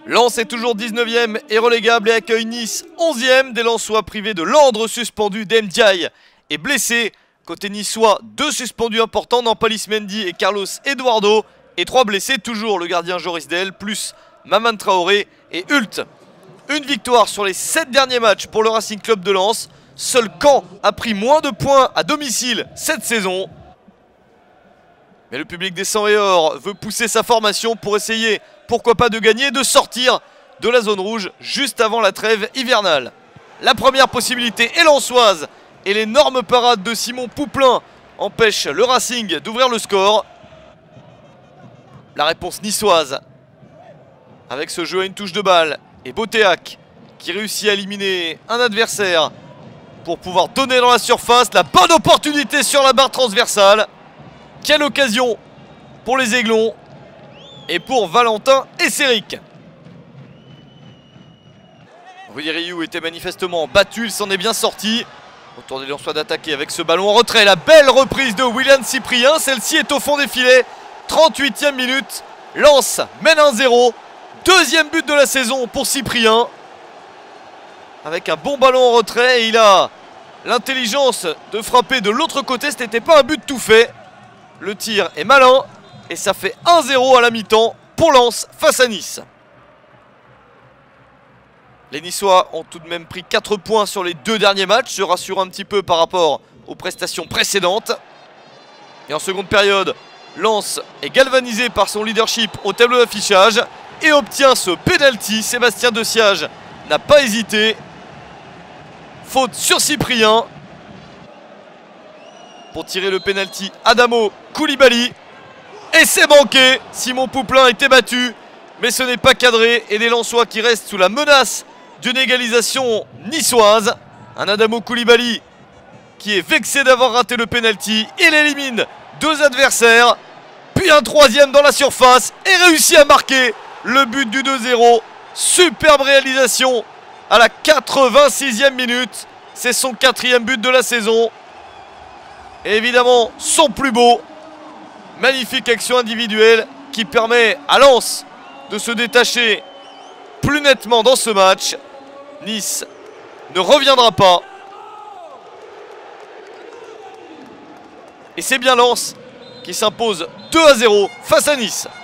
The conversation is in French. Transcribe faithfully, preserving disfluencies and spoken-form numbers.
Lens est toujours dix-neuvième et relégable et accueille Nice onzième. Des Lensois privés de Landre suspendu, Demdiaye est blessé. Côté niçois, deux suspendus importants, Nampalis Mendy et Carlos Eduardo. Et trois blessés, toujours le gardien Joris Del, plus Maman Traoré et Hult. Une victoire sur les sept derniers matchs pour le Racing Club de Lens. Seul Caen a pris moins de points à domicile cette saison. Mais le public des cent et or veut pousser sa formation pour essayer, pourquoi pas, de gagner, de sortir de la zone rouge juste avant la trêve hivernale. La première possibilité est lensoise et l'énorme parade de Simon Pouplin empêche le Racing d'ouvrir le score. La réponse niçoise avec ce jeu à une touche de balle et Boteac qui réussit à éliminer un adversaire pour pouvoir donner dans la surface. La bonne opportunité sur la barre transversale. Quelle occasion pour les Aiglons et pour Valentin Esseric. Rudy Rioux était manifestement battu, il s'en est bien sorti. Autour des Lensois d'attaquer avec ce ballon en retrait. La belle reprise de Willian Cyprien, celle-ci est au fond des filets. trente-huitième minute, Lens mène un zéro. Deuxième but de la saison pour Cyprien. Avec un bon ballon en retrait et il a l'intelligence de frapper de l'autre côté. Ce n'était pas un but tout fait. Le tir est malin et ça fait un zéro à la mi-temps pour Lens face à Nice. Les Niçois ont tout de même pris quatre points sur les deux derniers matchs, se rassurant un petit peu par rapport aux prestations précédentes. Et en seconde période, Lens est galvanisé par son leadership au tableau d'affichage et obtient ce penalty. Sébastien Deciage n'a pas hésité. Faute sur Cyprien. Pour tirer le penalty, Adamo Koulibaly. Et c'est manqué. Simon Pouplin était battu, mais ce n'est pas cadré. Et les Lensois qui restent sous la menace d'une égalisation niçoise. Un Adamo Koulibaly qui est vexé d'avoir raté le penalty. Il élimine deux adversaires, puis un troisième dans la surface et réussit à marquer le but du deux zéro. Superbe réalisation à la quatre-vingt-sixième minute. C'est son quatrième but de la saison. Et évidemment, son plus beau. Magnifique action individuelle qui permet à Lens de se détacher plus nettement dans ce match. Nice ne reviendra pas. Et c'est bien Lens qui s'impose deux à zéro face à Nice.